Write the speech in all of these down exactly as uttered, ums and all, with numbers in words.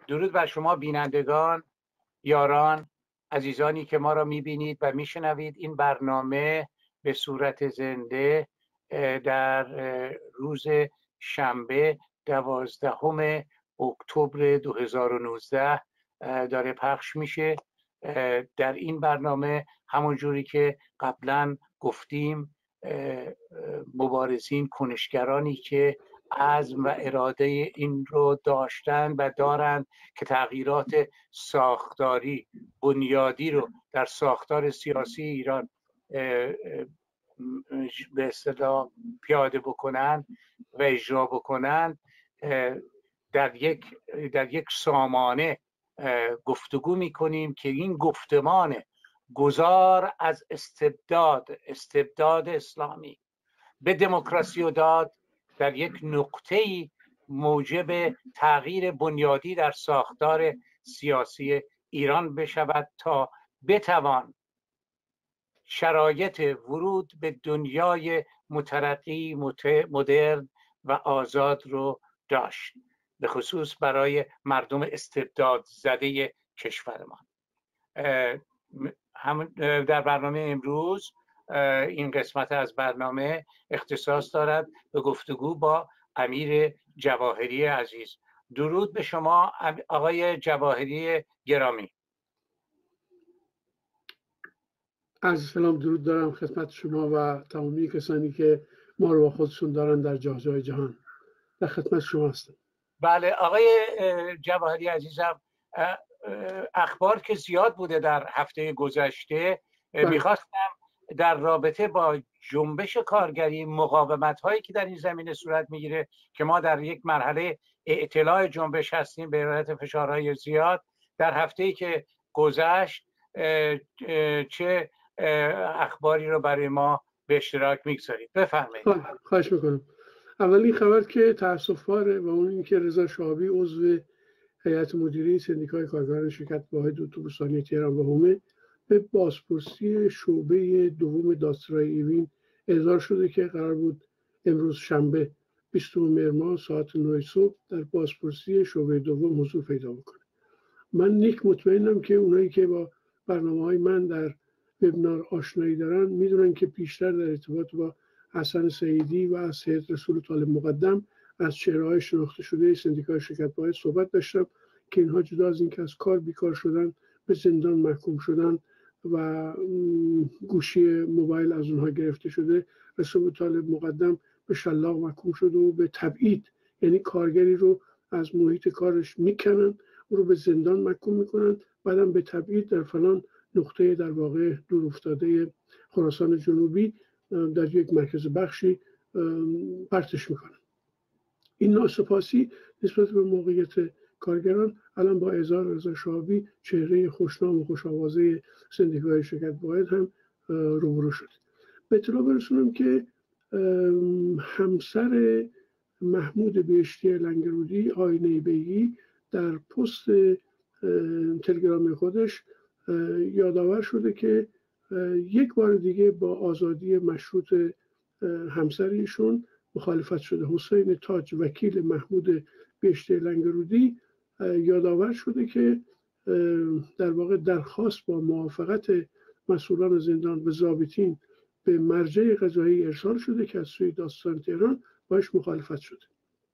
درود بر شما بینندگان، یاران، عزیزانی که ما را میبینید و میشنوید. این برنامه به صورت زنده در روز شنبه دوازدهم اکتبر دو هزار و نوزده داره پخش میشه. در این برنامه همون جوری که قبلا گفتیم، مبارزین، کنشگرانی که عزم و اراده این رو داشتن و دارن که تغییرات ساختاری بنیادی رو در ساختار سیاسی ایران به اصطلاح پیاده بکنن و اجرا بکنن، در یک در یک سامانه گفتگو میکنیم که این گفتمان گذار از استبداد استبداد اسلامی به دموکراسی و داد در یک نقطه‌ای موجب تغییر بنیادی در ساختار سیاسی ایران بشود تا بتوان شرایط ورود به دنیای مترقی، مدرن و آزاد رو داشت، به خصوص برای مردم استبداد زده کشورمان. هم در برنامه امروز این قسمت از برنامه اختصاص دارد به گفتگو با امیر جواهری عزیز. درود به شما آقای جواهری گرامی. عرض سلام، درود دارم خدمت شما و تمامی کسانی که ما رو با خودشون دارن در جای جای جهان. در خدمت شما هستم. بله آقای جواهری عزیزم، اخبار که زیاد بوده در هفته گذشته. بله. میخواستم در رابطه با جنبش کارگری، مقاومت هایی که در این زمینه صورت میگیره که ما در یک مرحله اطلاع جنبش هستیم به علت فشارهای زیاد، در هفته‌ای که گذشت چه اخباری رو برای ما به اشتراک میگذارید؟ بفرمایید. خواهش میکنم. اولین خبر که تأسف‌باره و اون این که رضا شهابی عضو هیئت مدیره سندیکای کارگران شرکت واحد اتوبوسرانی تهران و حومه به بازپرسی شعبه دوم دادسرای ایوین احضار شده که قرار بود امروز شنبه بیستم مهر ماه ساعت نه صبح در بازپرسی شعبه دوم حضور پیدا بکنه. من نیک مطمئنم که اونایی که با برنامه‌های من در وبینار آشنایی دارن میدونن که پیشتر در ارتباط با حسن سعیدی و از سید رسول طالب مقدم از چهره‌های شناخته شده سندیکای شرکت واحد صحبت داشتم که اینها جدا از اینکه از کار بیکار شدن، به زندان محکوم شدن و گوشی موبایل از اونها گرفته شده، رسول طالب مقدم به شلاق محکوم شده و به تبعید، یعنی کارگری رو از محیط کارش میکنن، او رو به زندان محکوم میکنن، بعدم به تبعید در فلان نقطه در واقع دور افتاده خراسان جنوبی در یک مرکز بخشی پرتش میکنن. این ناسپاسی نسبت به موقعیت کارگران الان با احضار رضا شهابی، چهره خوشنام و خوش‌آوازه سندیکای شرکت واحد، هم روبرو شد. به اطلاع برسونم که همسر محمود بهشتی لنگرودی، آینه بیگی، در پست تلگرامی خودش یادآور شده که یک بار دیگه با آزادی مشروط همسر ایشون مخالفت شده. حسین تاج، وکیل محمود بهشتی لنگرودی، یادآور شده که در واقع درخواست با موافقت مسئولان زندان و ضابطین به مرجع قضایی ارسال شده که از سوی دادستان تهران باش مخالفت شده.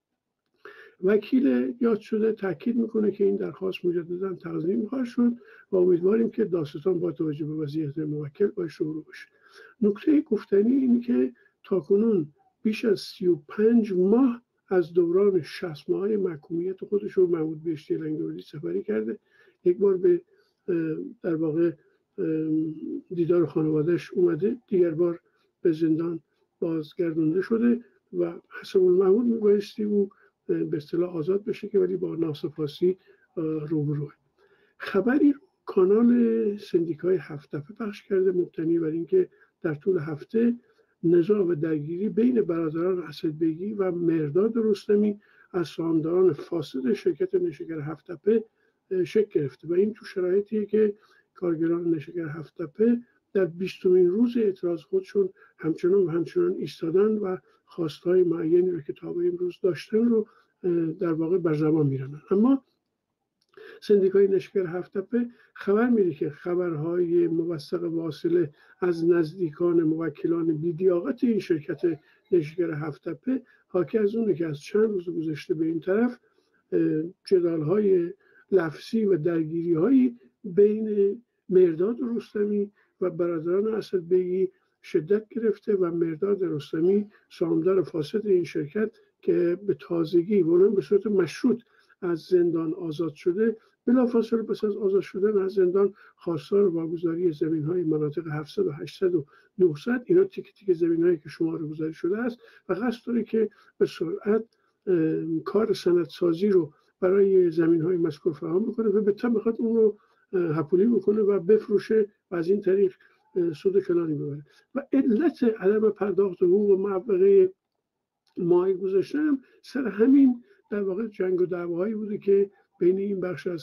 وکیل یاد شده تاکید میکنه که این درخواست مجددا تقدیم خواهد شد و امیدواریم که دادستان با توجه به وضعیت موکل باش شروع بشه. نکته گفتنی اینه که تاکنون بیش از سی و پنج ماه از دوران شصت ماهه محکومیت خودش رو محمود بهشتی لنگرودی سپری کرده. یک بار به در واقع دیدار خانوادهش اومده، دیگر بار به زندان بازگردونده شده و حسب المعمول میبایستی او به اصطلاح آزاد بشه که ولی با ناسپاسی روبروه. خبری کانال سندیکای هفت‌تپه پخش کرده مبتنی بر اینکه در طول هفته نزاع و درگیری بین برادران اسدبیگی و مهرداد رستمی از سهامداران فاسد شرکت نشگر هفت‌تپه شکل گرفته و این تو شرایطیه که کارگران نشگر هفت‌تپه در بیستمین روز اعتراض خودشون همچنان و همچنان ایستادن و خواستهای معینی رو که تا به امروز داشتن رو در واقع بر زبان میرنن. اما سندیکای نشگر هفت‌تپه خبر میده که خبرهای موثق واصله از نزدیکان موکلان بی‌لیاقت این شرکت نشگر هفت‌تپه حاکی از اونه که از چند روز گذشته به این طرف جدال‌های لفظی و درگیری‌هایی بین مرداد رستمی و برادران اسدبیگی شدت گرفته و مرداد رستمی سهامدار فاسد این شرکت که به تازگی و اونم به صورت مشروط از زندان آزاد شده، بلافاصله پس از آزاد شدن از زندان خواستار واگذاری زمین‌های مناطق هفتصد و هشتصد و نهصد، اینا تیک تیک زمین‌هایی که شماره گذاری شده است و قصد داره که به سرعت کار سندسازی رو برای زمین‌های مذکور فراهم بکنه و به طب بخواد اون رو حپولی بکنه و بفروشه و از این طریق سود کلانی ببره. و علت عدم پرداخت حقوق و معوقه ماه گذشته هم سر همین در واقع جنگ و دعواهایی بوده که بین این بخش از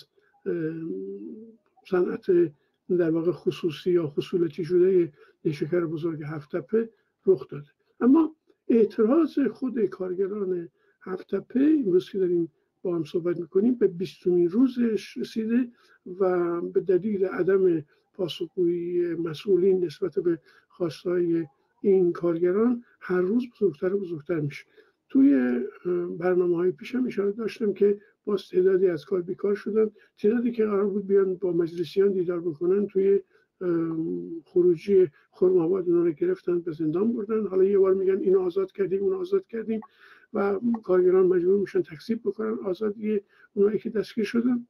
صنعت در واقع خصوصی یا خصولتی شده نیشکر بزرگ هفت‌تپه رخ داده. اما اعتراض خود کارگران هفت‌تپه امروز که داریم با هم صحبت میکنیم به بیستمین روزش رسیده و به دلیل عدم پاسخگویی مسئولین نسبت به خواستهای این کارگران هر روز بزرگتر و بزرگتر میشه. توی برنامه های پیشم اشاره داشتم که باز تعدادی از کار بیکار شدن، تعدادی که قرار بود بیان با مجلسیان دیدار بکنن توی خروجی خرم‌آباد اونا رو گرفتن به زندان بردن. حالا یه بار میگن اینو آزاد کردیم اون آزاد کردیم و کارگران مجبور میشن تکذیب بکنن آزادی اونایی که دستگیر شدن.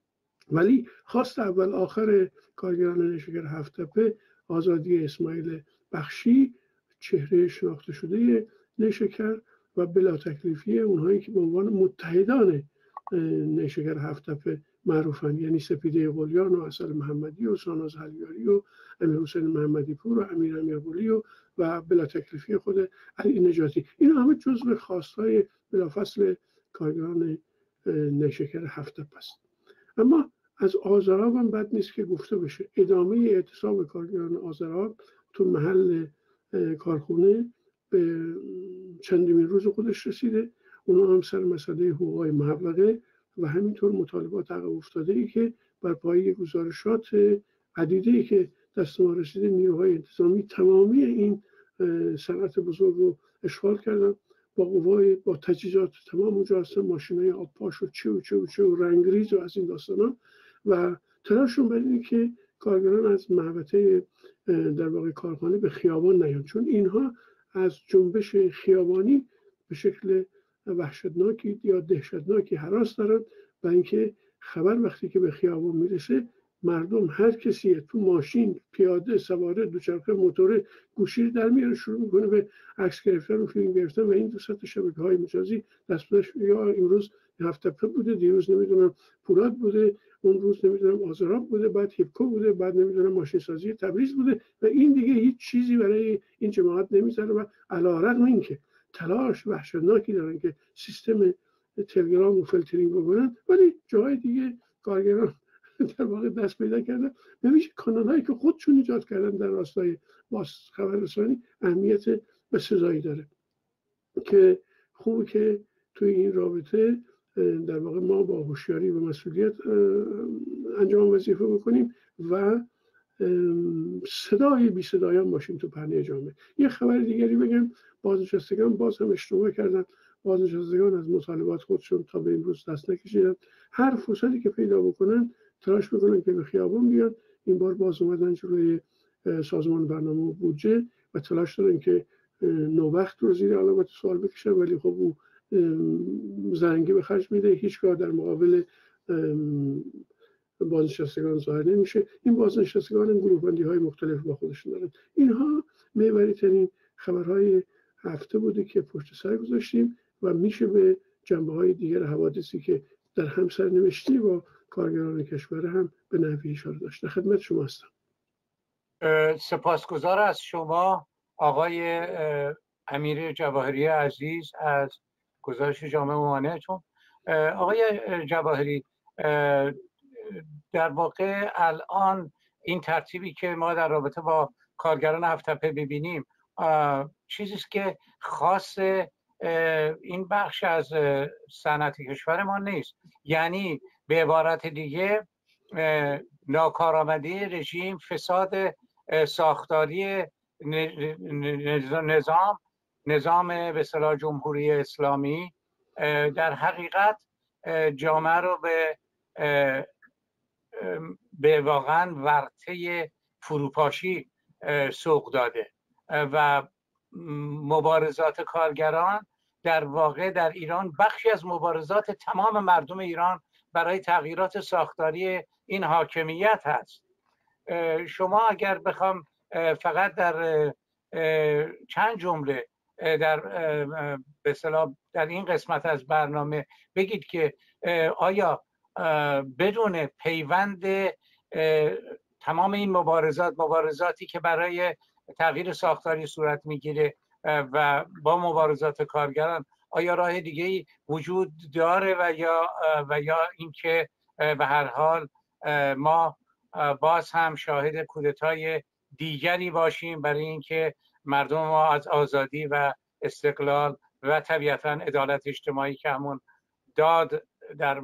ولی خواست اول آخر کارگران نشگر هفت‌تپه آزادی اسماعیل بخشی، چهره شناخته شده نیشکر و بلا تکلیفی اونهایی که به عنوان متحدان نیشکر هفت‌تپه معروفن، یعنی سپیده قلیان و حسن محمدی و ساناز هلیاری و امیر حسین محمدی پور و امیر امیرقلی و و بلا تکلیفی خود علی نجاتی. اینا همه جزو خواستهای بلافاصل کارگران نیشکر هفت‌تپه است. اما از آذراب هم بد نیست که گفته بشه ادامه اعتصاب کارگران آذراب تو محل کارخونه به چندمین روز خودش رسیده. اونا هم سر مسئله حقوقای معوقه و همینطور مطالبات عقب افتاده ای که بر پایه گزارشات عدیده‌ای که دست ما رسیده نیروهای انتظامی تمامی این صنعت بزرگ رو اشغال کردن با قوای با تجهیزات تمام اونجا هستن، ماشینای آبپاش و چه و چه و چه و رنگریز و از این داستانا و تلاششون بر اینه که کارگران از محوطه در واقع کارخانه به خیابان نیان، چون اینها از جنبش خیابانی به شکل وحشتناکی یا دهشتناکی هراس دارن و اینکه خبر وقتی که به خیابان میرسه مردم هر کسی تو ماشین، پیاده، سواره، دوچرخه، موتوره گوشی در میاره شروع میکنه به عکس گرفتن و فیلم گرفتن و این دو سطح شبکه‌های مجازی دستش یا امروز هفت‌تپه بوده، دیروز نمیدونم پولاد بوده، اون روز نمیدونم آذراب بوده، بعد هیپکو بوده، بعد نمیدونم ماشین سازی تبریز بوده و این دیگه هیچ چیزی برای این جماعت نمیذاره و علی‌رغم اینکه تلاش وحشتناکی دارن که سیستم تلگرام و فیلترینگ بکنن، ولی جای دیگه کارگران در واقع دست پیدا کردن. نمیشه کانالایی که خودشون ایجاد کردن در راستای باز خبررسانی اهمیت بسزایی داره که خوبه که توی این رابطه در واقع ما با هوشیاری و مسئولیت انجام وظیفه بکنیم و صدای بی صدایان باشیم تو پهنه جامعه. یه خبر دیگری بگم، بازنشستگان باز هم اشتباه کردن. بازنشستگان از مطالبات خودشون تا به امروز دست نکشیدن، هر فرصتی که پیدا بکنن تلاش میکنن که به خیابان بیان. این بار باز اومدن جلوی سازمان برنامه و بودجه و تلاش دارن که نوبخت رو زیر علامت سوال بکشن، ولی خب او زرنگی به خرج میده، هیچگاه در مقابل بازنشستگان ظاهر نمیشه. این بازنشستگان هم گروه‌بندی های مختلف با خودشون دارن. اینها محوری ترین خبرهای هفته بوده که پشت سر گذاشتیم و میشه به جنبه های دیگر حوادثی که در هم سرنوشتی با کارگران کشور هم به نحوی اشاره داشته. خدمت شما هستم. سپاسگزار از شما آقای امیر جواهری عزیز از گزارش جامع ممانعتون. آقای جواهری، در واقع الان این ترتیبی که ما در رابطه با کارگران هفت‌تپه ببینیم چیزیست که خاص این بخش از صنعت کشور ما نیست. یعنی به عبارت دیگه ناکارآمدی رژیم، فساد ساختاری نظام نظام به اصطلاح جمهوری اسلامی در حقیقت جامعه رو به به واقعا ورطه فروپاشی سوق داده و مبارزات کارگران در واقع در ایران بخشی از مبارزات تمام مردم ایران برای تغییرات ساختاری این حاکمیت هست. شما اگر بخوام فقط در چند جمله در به اصطلاح در این قسمت از برنامه بگید که آیا بدون پیوند تمام این مبارزات مبارزاتی که برای تغییر ساختاری صورت میگیره و با مبارزات کارگران، آیا راه دیگه‌ای وجود داره و یا و یا اینکه به هر حال ما باز هم شاهد کودتای دیگری باشیم برای اینکه مردم ما از آزادی و استقلال و طبیعتاً عدالت اجتماعی که همون داد در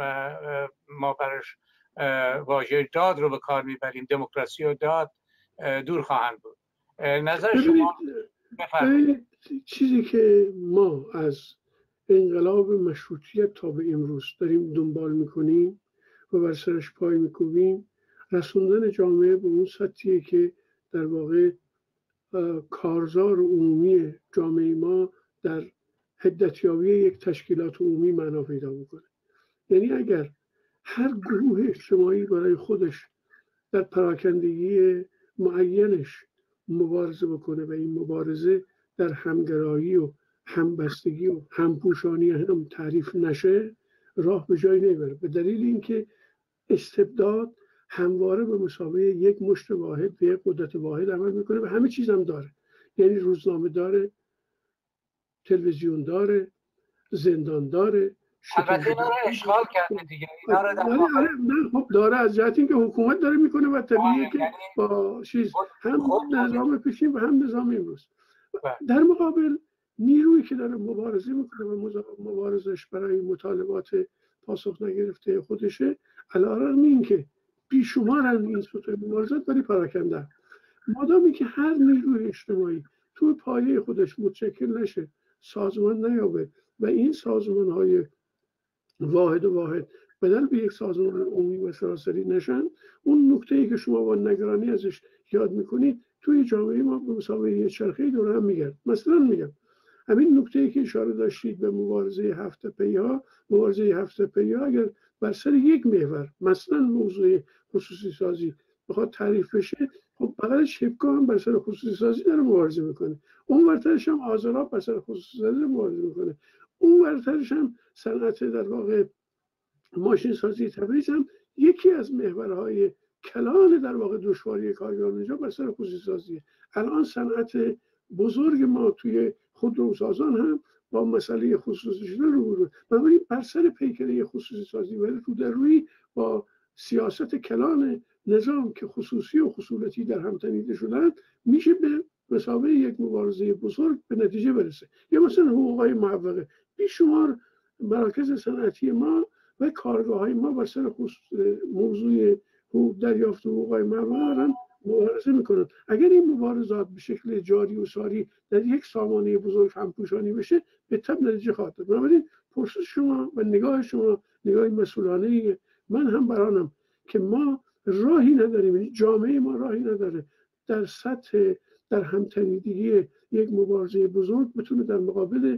ما برش واژه داد رو به کار میبریم، دموکراسی و داد، دور خواهند بود. نظر شما بفرمایید. چیزی که ما از انقلاب مشروطیت تا به امروز داریم دنبال میکنیم و بر سرش پای میکوبیم، رسوندن جامعه به اون سطحیه که در واقع کارزار عمومی جامعه ما در حدتیابی یک تشکیلات عمومی معنا پیدا میکنه. یعنی اگر هر گروه اجتماعی برای خودش در پراکندگی معینش مبارزه بکنه و این مبارزه در همگرایی و همبستگی و همپوشانی هم تعریف نشه، راه به جایی نمیبره. به دلیل اینکه استبداد همواره به مسابقه یک مشت واحد و یک قدرت واحد عمل میکنه و همه چیز هم داره. یعنی روزنامه داره، تلویزیون داره، زندان داره. البته اینا رو اشغال کرده دیگه. اینا رو در واقع نه خب داره، از جهت اینکه حکومت داره میکنه و طبیعیه که با چیز هم نظام پیشین و هم نظام امروز. در مقابل نیرویی که داره مبارزه میکنه و مبارزش برای مطالبات پاسخ نگرفته خودشه، علی‌رغم اینکه بیشمارن این سطح مبارزات ولی پراکنده. مادامی که هر نیروی اجتماعی تو پایه خودش متشکل نشه، سازمان نیابه و این سازمان های واحد و واحد بدل به یک سازمان عمومی و سراسری نشن، اون نکته‌ای که شما با نگرانی ازش یاد میکنید توی جامعه ما به مسابقه یه چرخه دور هم میگرد. مثلا میگم همین نکته‌ای که اشاره داشتید به مبارزه هفت پی‌ها، مبارزه هفت پی‌ها اگر بر سر یک محور مثلا موضوع خصوصی سازی بخواد تعریف بشه، خب بغلش هپکو هم بر سر خصوصی سازی داره مبارزه میکنه، اون ورترش هم آزاراب بر سر خصوصی سازی داره مبارزه میکنه، اون ورترش هم صنعت در واقع ماشین سازی تبریز هم یکی از محورهای کلان در واقع دشواری کارگران اینجا بر سر خصوصی سازیه. الان صنعت بزرگ ما توی خودروسازان هم با مسئله خصوصی شده روبرو، بنابراین بر سر پیکره خصوصی سازی ولی رو در روی با سیاست کلان نظام که خصوصی و خصولتی در هم تنیده شدن میشه به مسابقه یک مبارزه بزرگ به نتیجه برسه. یا مثلا حقوق‌های معوقه، بیشمار مراکز صنعتی ما و کارگاه‌های ما بر سر موضوع حقوق دریافت حقوق‌های معوقه دارن مبارزه میکنن. اگر این مبارزات به شکل جاری و ساری در یک سامانه بزرگ همپوشانی بشه، به طب نتیجه خواهد داد. بنابراین پرسش شما و نگاه شما نگاه مسئولانه من هم برانم که ما راهی نداریم، یعنی جامعه ما راهی نداره در سطح در همتنیدگی یک مبارزه بزرگ بتونه در مقابل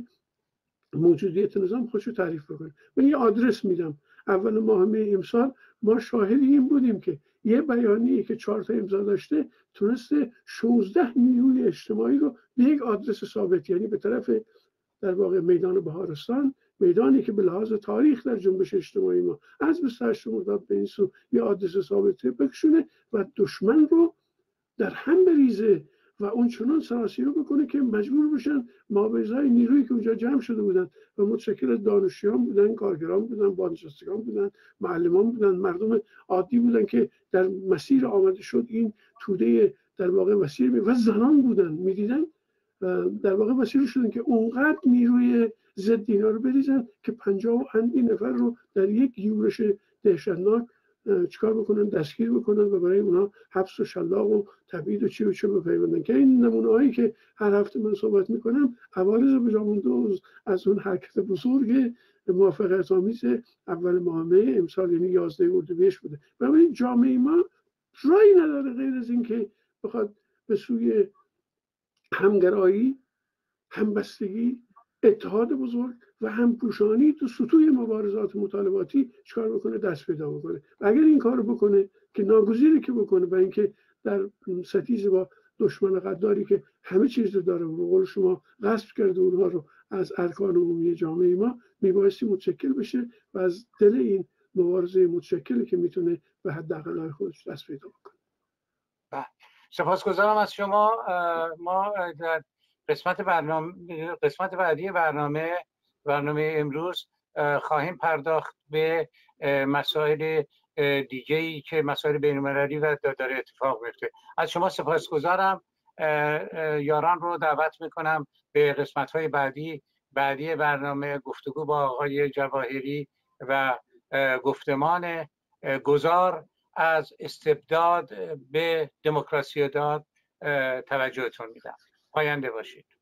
موجودیت نظام خودشو تعریف بکنه. من یه آدرس میدم. اول ماه می امسال ما شاهد این بودیم که یه بیانیه که چهار تا امضا داشته تونسته شانزده نیروی اجتماعی رو به یک آدرس ثابت، یعنی به طرف در واقع میدان بهارستان، میدانی که به لحاظ تاریخ در جنبش اجتماعی ما از بیست و هشت مرداد به این سو یه آدرس ثابت بکشونه و دشمن رو در هم بریزه و اون چنان سراسیمه بکنه که مجبور بشن مابعضای نیرویی که اونجا جمع شده بودن و متشکل از دانشجویان بودن، کارگران بودن، بازنشستگان بودن، معلمان بودن، مردم عادی بودن که در مسیر آمده شد این توده در واقع مسیر می و زنان بودن میدیدن در واقع مسیر شدن که اونقدر نیروی ضد اینا رو بریزن که پنجاه و اندی نفر رو در یک یورش دهشتناک چیکار بکنن؟ دستگیر بکنن و برای اونا حبس و شلاق و تبعید و چی و چه بپیوندن. که این نمونه هایی که هر هفته من صحبت میکنم عوارض به جا مونده از اون حرکت بزرگ موافقت آمیز اول ماه می امسال، یعنی یازده اردیبهشت بوده. بنابراین جامعه ما راهی نداره غیر از اینکه بخواد به سوی همگرایی، همبستگی، اتحاد بزرگ و همپوشانی تو سطوح مبارزات مطالباتی چیکار بکنه؟ دست پیدا بکنه. و اگر این کارو بکنه که ناگزیره که بکنه، و اینکه در ستیز با دشمن غداری که همه چیز رو داره و به قول شما غصب کرده اونها رو از ارکان عمومی جامعه ما، میبایستی متشکل بشه و از دل این مبارزه متشکلی که میتونه به حداقل خودش دست پیدا بکنه. سپاسگزارم از شما. ما در قسمت برنامه قسمت بعدی برنامه برنامه امروز خواهیم پرداخت به مسائل دیگه‌ای که مسائل بین‌المللی و داره اتفاق میفته. از شما سپاسگزارم. یاران رو دعوت میکنم به قسمت‌های بعدی بعدی برنامه گفتگو با آقای جواهری و گفتمان گذار از استبداد به دموکراسی داد توجهتون میدم. پاینده باشید.